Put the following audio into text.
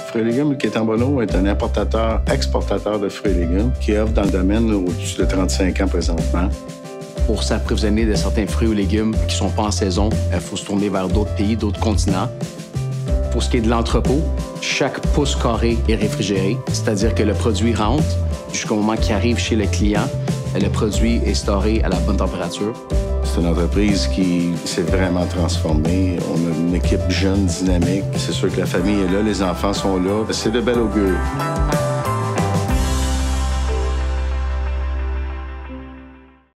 Fruits et légumes, le Quétambono est un exportateur de fruits et légumes qui offre dans le domaine au-dessus de 35 ans présentement. Pour s'approvisionner de certains fruits ou légumes qui ne sont pas en saison, il faut se tourner vers d'autres pays, d'autres continents. Pour ce qui est de l'entrepôt, chaque pouce carré est réfrigéré, c'est-à-dire que le produit rentre jusqu'au moment qu'il arrive chez le client. Le produit est storé à la bonne température. C'est une entreprise qui s'est vraiment transformée. On a une équipe jeune, dynamique. C'est sûr que la famille est là, les enfants sont là. C'est de bel augure.